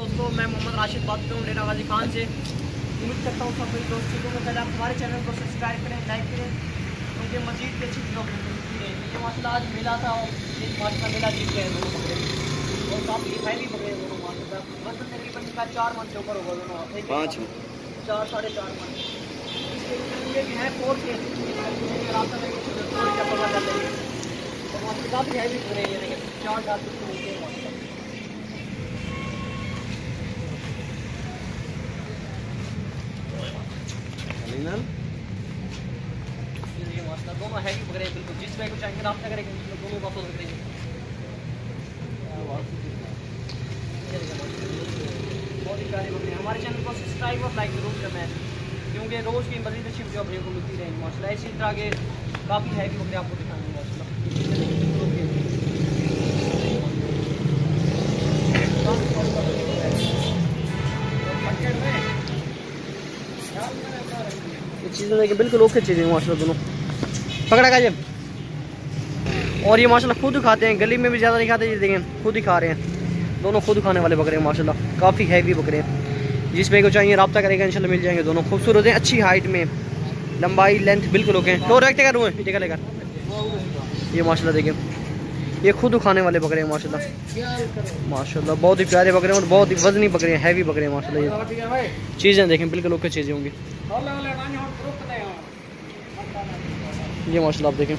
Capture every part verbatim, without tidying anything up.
दोस्तों, मैं मोहम्मद राशिद बात कर रहा हूँ डेरा गाजी खान से। उम्मीद करता हूँ सब मेरे दोस्त ठीक होंगे। पहले आप हमारे चैनल को सब्सक्राइब करें, लाइक करें, क्योंकि मजीद की अच्छी वीडियो मिलती है। ये माशाल्लाह आज मिला था और ये माशाल्लाह मेला जीत गए दोनों बकरे, और काफ़ी हैवी बकरे दोनों माशाल्लाह। वजन तकरीबन इनका चार मन से ऊपर होगा दोनों, पाँच चार साढ़े चार मन। ये भी है फोर के रास्ता में काफ़ी हैवी बकरे ये देखिए, चार चार कुछ मिलते हैं माशाल्लाह। दोनों हैवी पकड़े बिल्कुल, जिस पे कुछ आएंगे रास्ता करेंगे दोनों वापस करेंगे। बहुत ही प्यारे पकड़े। हमारे चैनल को सब्सक्राइब और लाइक जरूर करना है, क्योंकि रोज़ की मज़ीद अच्छी वीडियो अपने को मिलती रहेंगी माशाल्लाह। इसी तरह के काफ़ी हैवी पकड़े आपको दिखाएंगे माशाल्लाह। ये चीज़ें देखिए बिल्कुल ओके चीज़ें माशाल्लाह दोनों। पकड़ा का जब, और ये माशाल्लाह खुद खाते हैं, गली में भी ज़्यादा नहीं खाते। ये देखें खुद ही खा रहे हैं, दोनों खुद खाने वाले बकरे हैं माशाल्लाह। काफ़ी हैवी बकरे हैं, जिस पे को चाहिए रब्ता करेगा इंशाल्लाह मिल जाएंगे। दोनों खूबसूरत हैं, अच्छी हाइट में, लंबाई लेंथ बिल्कुल ओके हैं। तो रखते करूँ टीका लेकर ये माशाल्लाह देखिए, ये खुद खाने वाले बकरे हैं माशाल्लाह। माशाल्लाह बहुत ही प्यारे बकरे हैं और बहुत ही वजनी बकरे हैं, हैवी बकरे हैं माशाल्लाह। ये चीज़ें देखें बिल्कुल ओके चीज़ें होंगी ये माशाल्लाह। आप देखें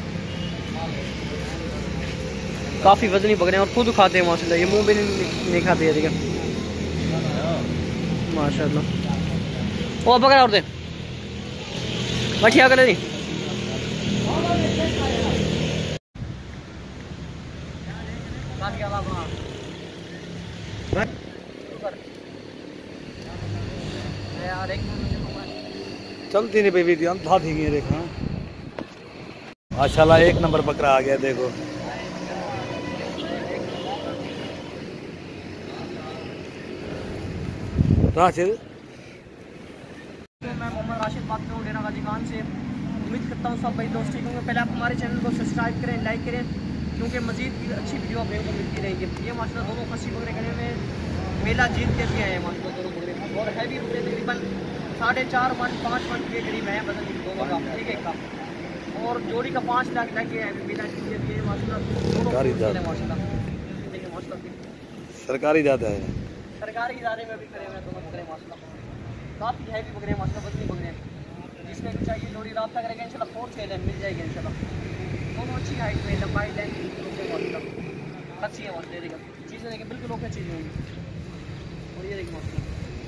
काफ़ी वजनी बकरे हैं और खुद खाते हैं माशाल्लाह। ये मुंह भी नहीं, नहीं खाते हैं देखें माशाल्लाह। वो बकरा और दे बढ़िया कर दी। चलती नहीं बेबी ध्यान था थी देखा माशाल्लाह एक नंबर बकरा आ गया देखो। राशिद मैं मोहम्मद राशिद बात कर रहा हूँ डेरा गाजी खान से। उम्मीद करता हूँ सब भाई दोस्त ठीक होंगे। पहले आप हमारे चैनल को सब्सक्राइब करें, लाइक करें, क्योंकि मजीद की अच्छी वीडियो अपने को मिलती रहेगी। ये माशाल्लाह दोनों खस्सी बकरे खड़े में मेला जीत के भी आए हैं माशाल्लाह दोनों बकरे, और हैवी बकरे तकरीबन साढ़े चार मन पाँच मन के करीब है वजन दोनों का, एक एक का, और जोड़ी का पाँच लाख लग गया है मेला जीत के भी माशाल्लाह। सरकारी ज़्यादा है, सरकारी इदारे में भी करे हुए दोनों बकरे माशाल्लाह। काफ़ी हैवी बकरे माशाल्लाह, वजनी बकरे, जिसमें भी चाहिए जोड़ी रब्ता करेगा इंशाल्लाह फोर सेल है मिल जाएगी इंशाल्लाह। दोनों अच्छी हाइट में, लंबाई लेंथ माशाल्लाह अच्छी है माशाल्लाह। देखिए चीज़ें देखिए बिल्कुल ओके चीज़ें होंगी, और ये देखिए माशाल्लाह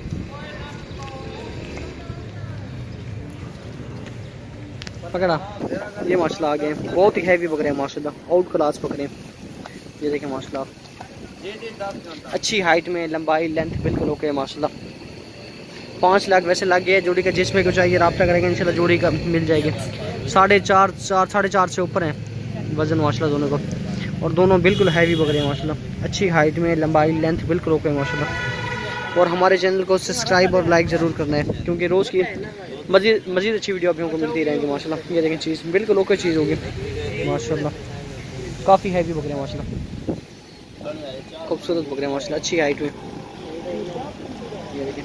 पकड़ा ये माशाल्लाह आ गए। बहुत ही हैवी बकरे हैं माशाल्लाह, आउट क्लास बकरे। ये देखें माशाल्लाह अच्छी हाइट में, लंबाई लेंथ बिल्कुल ओके है माशाल्लाह। पाँच लाख वैसे लग गए जोड़ी का, जिसमें कुछ चाहिए रब्ता करेंगे इंशाल्लाह जोड़ी का मिल जाएगी। साढ़े चार चार साढ़े चार से ऊपर है वजन माशाल्लाह दोनों का, और दोनों बिल्कुल हैवी बकरे हैं माशाल्लाह। अच्छी हाइट में, लंबाई लेंथ बिल्कुल ओके है माशाल्लाह। और हमारे चैनल को सब्सक्राइब और लाइक ज़रूर करना है, क्योंकि रोज़ की मज़ीद मज़ीद अच्छी वीडियो आप लोगों को मिलती रहेंगी माशाल्लाह। ये देखें चीज़ बिल्कुल ओके चीज़ होगी माशाल्लाह। काफ़ी हैवी बकरे माशाल्लाह, खूबसूरत बकरे माशाल्लाह, अच्छी हाइट में। ये देखें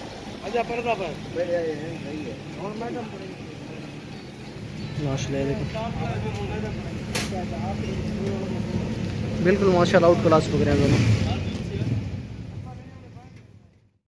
माशाल्लाह, ये देखें बिल्कुल माशाल्लाह आउट क्लास बकरे हैं दोनों।